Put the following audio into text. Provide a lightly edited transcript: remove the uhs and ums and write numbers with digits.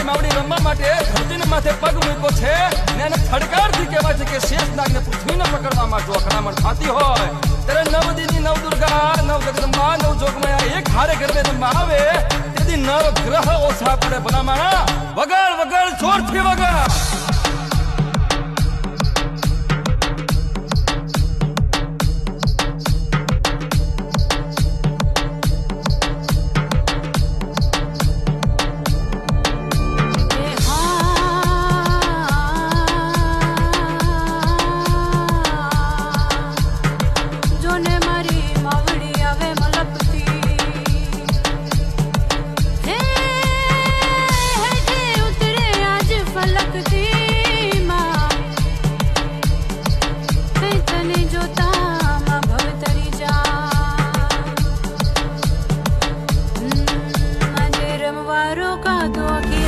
મારી માવડી રમવા માટે ધરતીને માથે પગ મૂક્યો છે ને એને થડકારથી કહેવાય છે કે શેષનાગને પૃથ્વીને પકડવામાં જો અથડામણ થતી હોય ત્યારે નવદીની નવ દુર્ગા નવ જગદંબા નવ જોગમાયા એક હારે ગરબે રમવા આવે તેથી નવ ગ્રહ ઓછા પડે ભલામણા વગાડ વગાડ જોરથી વગાડ का दो